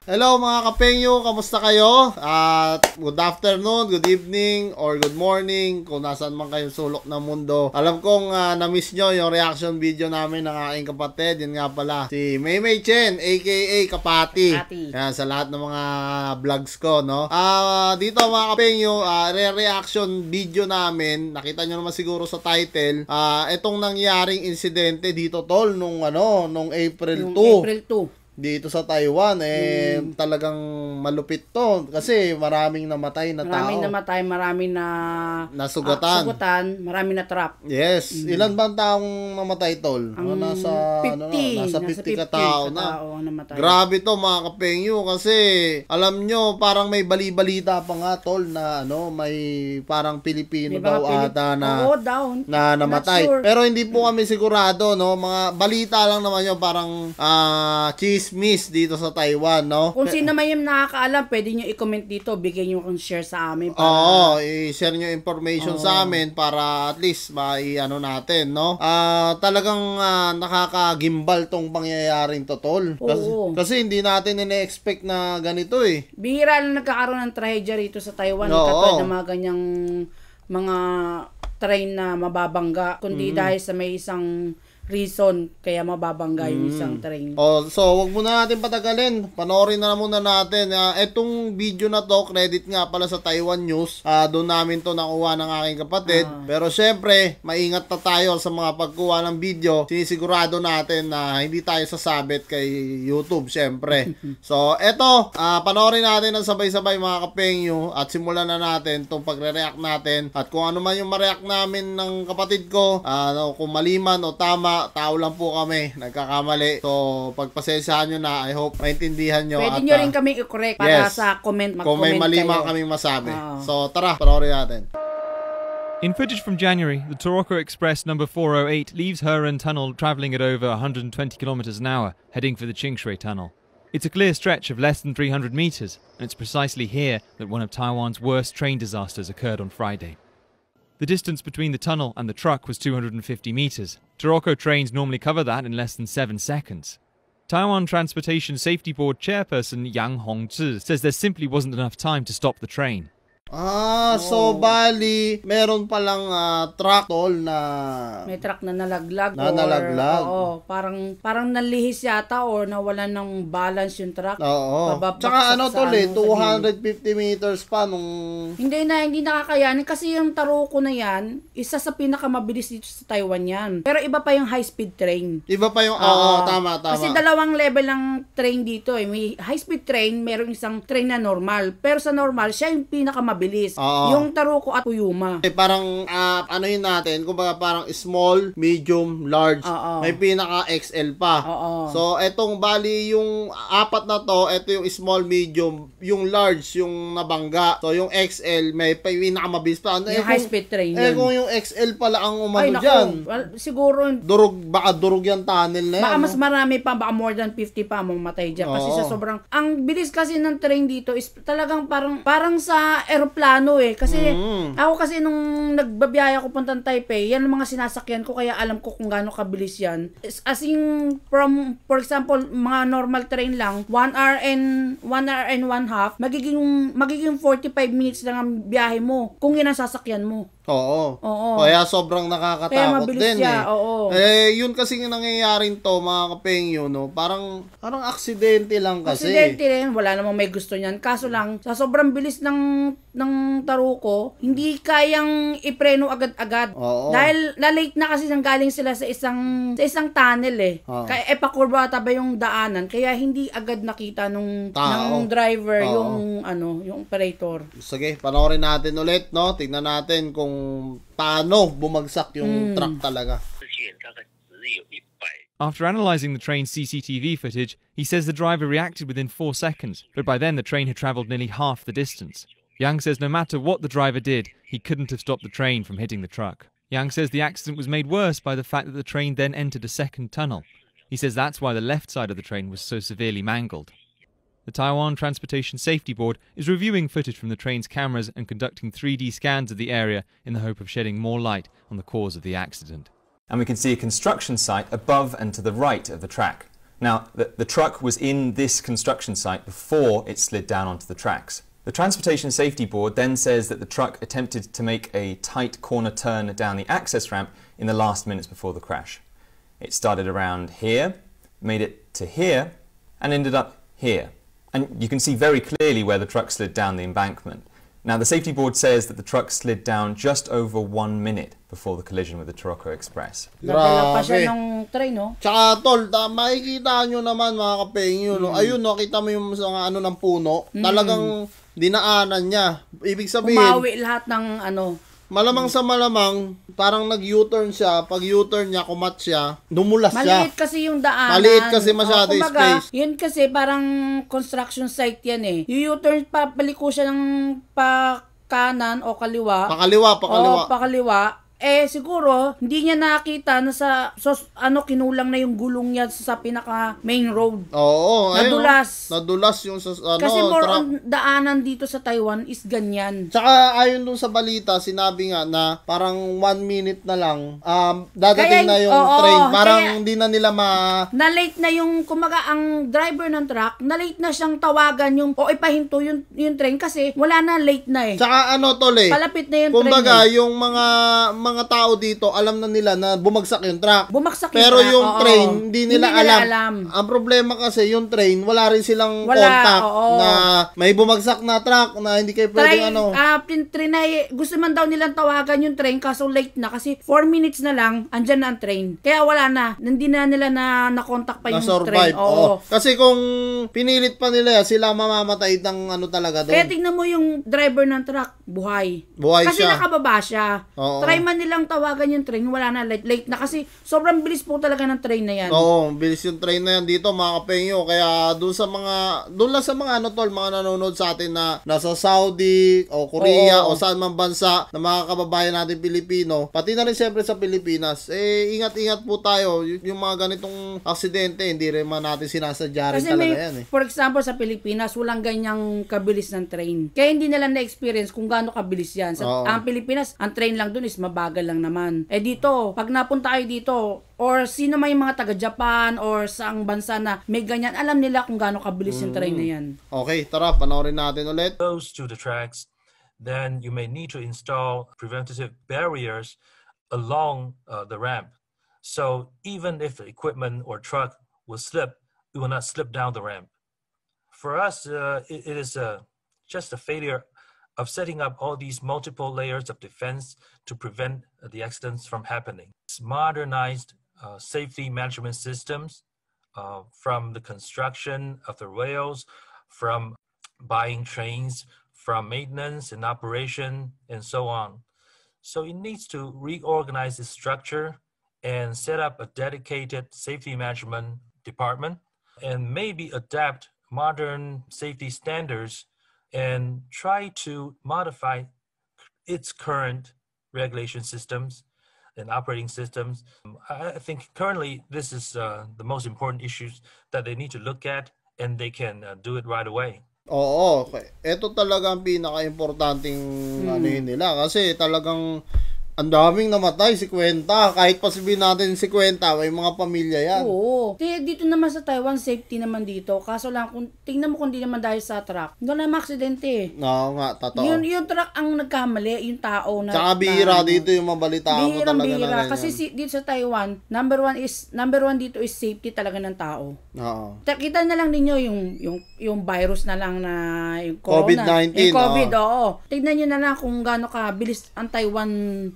Hello mga kapengyo, kamusta kayo? Good afternoon, good evening, or good morning kung nasaan man kayo sulok ng mundo. Alam kong na-miss nyo yung reaction video namin ng aking kapatid. Yun nga pala, si Maymay Chen, aka Kapati. Yan, sa lahat ng mga vlogs ko, no? Dito mga kapengyo, re-reaction video namin. Nakita nyo naman siguro sa title. Itong nangyaring insidente dito tol, nung April 2. Dito sa Taiwan, talagang malupit to. Kasi maraming namatay na tao. Maraming na nasugatan. Maraming na trap. Yes. Ilan ba ang taong namatay, tol? Nasa 50 ka tao na. Grabe to mga kapengyo. Kasi alam nyo, parang may bali-balita pa nga, tol, na may parang Pilipino daw ata na namatay. Sure. Pero hindi po kami sigurado, no? Mga balita lang naman yun, parang chismis dito sa Taiwan, no? Kung sino man yung nakakaalam, pwede nyo i-comment dito, bigyan nyo kung share sa amin. Oo, i-share nyo information sa amin para at least natin, no? Talagang nakakagimbal tong pangyayaring to, tol. Kasi hindi natin ine-expect na ganito eh. Bihira lang nagkakaroon ng trahedya rito sa Taiwan, katulad ng mga ganyang mga train na mababangga, kundi dahil sa may isang reason kaya mababangga yung isang train. So wag muna natin patagalin. Panoorin na muna natin. Etong video na to, credit nga pala sa Taiwan News. Doon namin to nakuha ng aking kapatid. Pero syempre, maingat na tayo sa mga pagkuha ng video. Sinisigurado natin na hindi tayo sasabit kay YouTube, syempre. So eto, panoorin natin ng sabay-sabay mga kapengyo at simulan na natin tong pagre-react natin. At kung ano man yung ma-react namin ng kapatid ko, kung mali man o tama, tao lang po kami, nagkakamali. So, pagpasensyahan nyo na, I hope maintindihan nyo. Pwede nyo rin kami i-correct para sa comment, mag-comment kung may mali man kaming masabi. So, tara, panoorin natin. In footage from January, the Taroko Express number 408 leaves Heran Tunnel travelling at over 120 kilometers an hour, heading for the Qingshui Tunnel. It's a clear stretch of less than 300 meters, and it's precisely here that one of Taiwan's worst train disasters occurred on Friday. The distance between the tunnel and the truck was 250 meters. Taroko trains normally cover that in less than 7 seconds. Taiwan Transportation Safety Board chairperson Yang Hongzhi says there simply wasn't enough time to stop the train. So bali, meron palang truck, tol, na may truck na nalaglag. Parang nalihis yata or nawalan ng balance yung truck. Tsaka tol, 250 meters pa nung hindi nakakayanin kasi yung Taroko na yan, isa sa pinakamabilis dito sa Taiwan yan. Pero iba pa yung high-speed train. Iba pa yung tama. Kasi dalawang level ng train dito eh. May high-speed train, meron isang train na normal. Pero sa normal, siya yung pinakamabilis. Yung Taroko at Fuyuma. Parang yun natin, kumbaga parang small, medium, large. May pinaka XL pa. So etong bali yung apat na to, ito yung small, medium, yung large yung nabangga. So yung XL may pinaka mabilis pa. Yung high speed train. Kung yung XL pala ang umano diyan. Well, siguro baka durog yung tunnel na yan. Baka mas marami pa, baka more than 50 pa mamatay diyan kasi sa sobrang ang bilis kasi ng train dito is talagang parang sa aeroplano eh. Kasi ako kasi nung nagbabiyahe ako puntang Taipei, yan ang mga sinasakyan ko kaya alam ko kung gaano kabilis yan. As in from, for example, mga normal train lang, 1 hour and 1 half, magiging 45 minutes lang ang biyahe mo kung yan ang sasakyan mo. Kaya sobrang nakakatakot din yun kasi yung nangyayaring to mga kapengyo, no? Parang aksidente lang kasi. Aksidente rin, wala namang may gusto niyan. Kaso lang, sa sobrang bilis ng Taroko, hindi kayang ipreno agad-agad. Dahil late na kasi galing sila sa isang tunnel eh. Kaya pakurba ata ba yung daanan, kaya hindi agad nakita ng driver yung operator. Sige, panoorin natin ulit, no? Tingnan natin kung paano bumagsak yung truck talaga. After analysing the train's CCTV footage, he says the driver reacted within 4 seconds, but by then the train had travelled nearly half the distance. Yang says no matter what the driver did, he couldn't have stopped the train from hitting the truck. Yang says the accident was made worse by the fact that the train then entered a second tunnel. He says that's why the left side of the train was so severely mangled. The Taiwan Transportation Safety Board is reviewing footage from the train's cameras and conducting 3D scans of the area in the hope of shedding more light on the cause of the accident. And we can see a construction site above and to the right of the track. Now, the truck was in this construction site before it slid down onto the tracks. The Transportation Safety Board then says that the truck attempted to make a tight corner turn down the access ramp in the last minutes before the crash. It started around here, made it to here, and ended up here. And you can see very clearly where the truck slid down the embankment. Now, the safety board says that the truck slid down just over 1 minute before the collision with the Taroko Express. Nadala pa siya ng train, no? Tsaka tol, makikita nyo naman mga kapengyo, no? Ayun, no, kita mo yung mga ano ng puno, talagang dinaanan niya. Ibig sabihin, umawi lahat ng ano. malamang sa malamang, parang nag-U-turn siya. Pag U-turn niya, kumat siya, dumulas siya. Maliit kasi yung daanan. Maliit kasi masyado yung space. Yun kasi parang construction site yan eh. Yung U-turn, papaliko siya ng pa kanan o kaliwa. Pakaliwa. O pakaliwa. Eh siguro hindi niya nakita na kinulang na yung gulong niya sa pinaka main road. Oo, nadulas. Nadulas yung sa Kasi more on daanan dito sa Taiwan is ganyan. Tsaka ayon dun sa balita, sinabi nga na parang 1 minute na lang dadating na yung train. Parang hindi na nila na-late na yung kumaga ang driver ng truck, na-late na siyang tawagan yung o ipahinto yung train kasi wala na, late na eh. Tsaka ano tol palapit na yung kumbaga, train. Yung mga tao dito, alam na nila na bumagsak yung truck. Pero yung train, hindi nila alam. Ang problema kasi, yung train, wala rin silang contact na may bumagsak na truck na hindi kayo pwedeng gusto man daw nilang tawagan yung train kaso late na kasi 4 minutes na lang, andyan na ang train. Kaya wala na. Hindi na nila na-contact pa yung train. Oo. Kasi kung pinilit pa nila, sila mamamatay ng ano talaga doon. Kaya tingnan mo yung driver ng truck, buhay. Buhay kasi siya. Kasi nakababa siya. Oo. Try man nilang tawagan yung train, wala na, late na kasi sobrang bilis po talaga ng train na yan. Oo, bilis yung train na yan dito mga kapengyo. Kaya doon lang sa mga ano tol, mga nanonood sa atin na nasa Saudi o Korea o saan man bansa na mga kababayan natin Pilipino, pati na rin siyempre sa Pilipinas, ingat-ingat po tayo. Yung mga ganitong aksidente, hindi rin man natin sinasadya rin talaga yan eh. For example, sa Pilipinas, walang ganyang kabilis ng train. Kaya hindi nila na-experience kung gaano kabilis yan. Ang Pilipinas, ang train lang dun is mabagal lang naman. Dito, pag napunta kayo dito, or sino may mga taga-Japan or saang bansa na may ganyan, alam nila kung gaano kabilis yung train na yan. Okay, tara, panoorin natin ulit. Close to the tracks, then you may need to install preventative barriers along the ramp. So even if the equipment or truck will slip, it will not slip down the ramp. For us, it is just a failure of setting up all these multiple layers of defense to prevent the accidents from happening. It's modernized safety management systems from the construction of the rails, from buying trains, from maintenance and operation, and so on. So it needs to reorganize the structure and set up a dedicated safety management department and maybe adapt modern safety standards and try to modify its current regulation systems and operating systems. I think currently this is the most important issues that they need to look at, and they can do it right away. Oo, okay. Ito talaga ang pinaka-importanting ano nila kasi talagang ang daming namatay, 50. Kahit pa sabihin natin 50, may mga pamilya yan. Oo. Dito naman sa Taiwan, safety naman dito. Kaso lang, tingnan mo kung di naman dahil sa truck. Hindi na aksidente eh. Oo nga, totoo. Yung truck ang nagkamali, yung tao na... Tsaka bihira dito yung mabalitaan mo talaga na ganyan. Kasi dito sa Taiwan, number one dito is safety talaga ng tao. Oo. Kita na lang ninyo yung virus na lang na yung corona. COVID-19. Yung COVID, oo. Tignan nyo na lang kung gaano kabilis ang Taiwan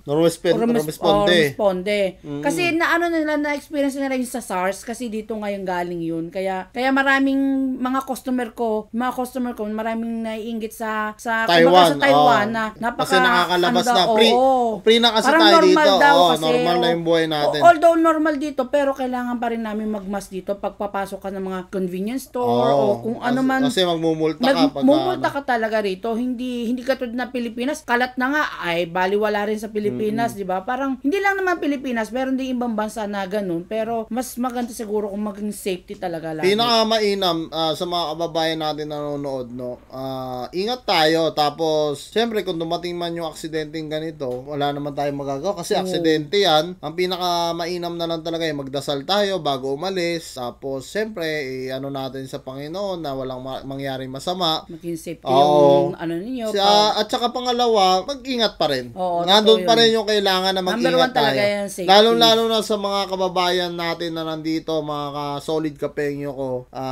responde. Kasi na-experience nila yung sa SARS kasi dito ngayon galing yun. Kaya maraming mga customer ko, maraming naiinggit sa Taiwan na napaka kasi nakakalabas na free na kasi tayo dito. Normal na yung buhay natin. Although normal dito, pero kailangan pa rin namin magmask dito pag papasok ka ng mga convenience store o kung ano man. Kasi magmumulta ka talaga rito. Hindi katulad na Pilipinas. Kalat na nga ay baliwala rin sa Pilipinas, di ba? Parang hindi lang naman Pilipinas, meron din ibang bansa na ganun, pero mas maganda siguro kung maging safety talaga lagi. Pinakamainam sa mga kababayan natin na nanonood, no. Ingat tayo, tapos syempre kung dumating man yung aksidenteng ganito, wala naman tayong magagawa kasi aksidente yan. Ang pinakamainam na lang talaga ay magdasal tayo bago umalis, tapos syempre, ano natin sa Panginoon na walang mangyaring masama. Maging safety Oo. yung ano ninyo. At saka pangalawa, mag-ingat pa rin. Oo, Nandun totoo pa yun. rin yung kailangan na Number mag-ingat one talaga tayo. yan, safety. Lalo-lalo na sa mga kababayan natin na nandito, mga solid kapengyo ko,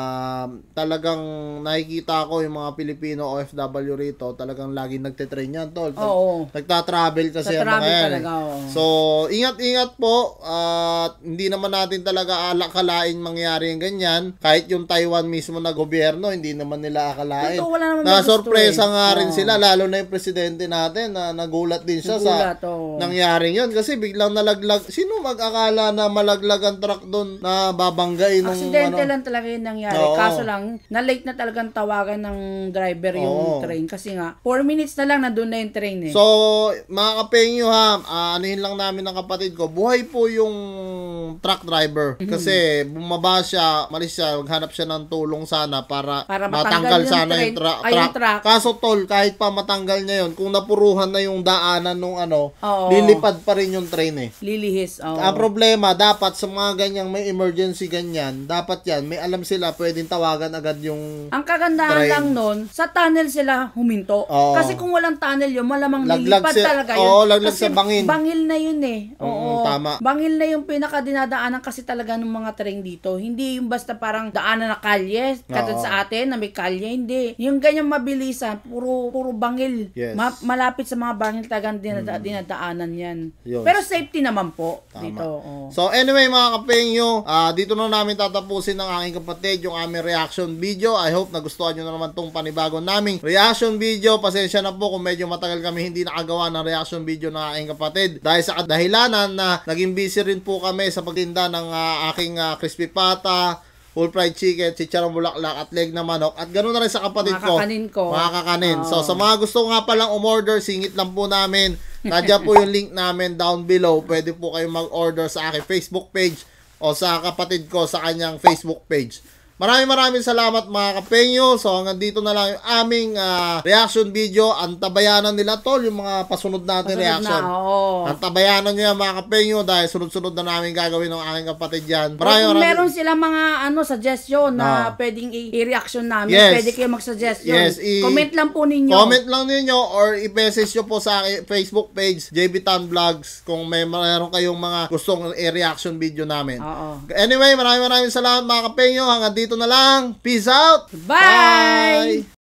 talagang nakikita ko yung mga Pilipino OFW rito, talagang laging nagtitrain yan, tol. Oo. Nagtatravel kasi Sa ang mga travel yan. talaga, oo. So, ingat-ingat po at hindi naman natin talaga akalain mangyari yung ganyan. Kahit yung Taiwan mismo na gobyerno, hindi naman nila akalain. Totoo, wala naman may gusto Sorpresa nga rin Oo. sila, lalo na yung presidente natin na nagulat din siya Nagulat, sa oo. nangyaring yun. Kasi biglang nalaglag. Sino mag-akala na malaglag ang truck doon na babanggain nung Aksidente lang talaga yung nangyari. Oo. Kaso lang, na-late na talagang tawagan ng driver yung Oo. train. Kasi nga, 4 minutes na lang nandun na yung train eh. So, mga kapengyo ha, anuhin lang namin ng kapatid ko, buhay po yung truck driver. Kasi bumaba siya, malis siya, maghanap siya ng tulong sana para matanggal yung sana train, yung truck. yung truck. Kaso tol, kahit pa matanggal niya yun, kung napuruhan na yung daanan nung Oo. lilipad pa rin yung train eh. Lilihis. Oo. Ang problema, dapat sa mga ganyang may emergency ganyan, dapat yan, may alam sila, pwedeng tawagan agad yung Ang kagandahan train. lang nun, sa tunnel sila huminto. Oo. Kasi kung walang tunnel yun, malamang Laglag lilipad si- talaga yun. oo, laglag Kasi sa bangin. Bangil na yun eh. Oo. tama. Bangil na yung pinakadinadaanan kasi talaga ng mga train dito. Hindi yung basta parang daanan na kalye, katulad Oo. sa atin na may kalye, hindi. Yung ganyan mabilisan, puro bangil. Yes. Malapit sa mga bangil talagang dinadaanan yan. Yun. Pero safety naman po Tama. dito. Oo. So anyway mga kapengyo, dito na namin tatapusin ang aking kapatid yung aming reaction video. I hope nagustuhan nyo na naman tong panibago naming reaction video. Pasensya na po kung medyo matagal kami hindi nakagawa ng reaction video ng aking kapatid. Dahil sa kadahilanan na naging busy rin po kami sa pagtinda ng aking crispy pata, full fried chicken, chicharong bulaklak at leg na manok. At ganoon na rin sa kapatid Mga kakanin ko. Mga kakanin. Oo. So sa mga gusto nga palang umorder, singit lang po namin. Nandiyan po yung link namin down below. Pwede po kayo mag-order sa aking Facebook page o sa kapatid ko sa kanyang Facebook page. Maraming salamat mga kapengyo. So hanggang dito na lang yung aming reaction video. Antabayanan nila tol yung mga pasunod natin reaction. Antabayanan nyo yan mga kapengyo dahil sunod-sunod na namin gagawin ng aking kapatid yan. Kung meron silang mga suggestion na pwedeng i-reaction namin, Yes. pwede kayo mag-suggestion. Yes, Comment lang po ninyo. Comment lang ninyo or i-message nyo po sa aking Facebook page, JB Tan Vlogs, kung meron kayong mga gustong i-reaction video namin. Oo. Anyway, maraming salamat mga kapengyo. Hanggang dito na lang. Peace out! Bye!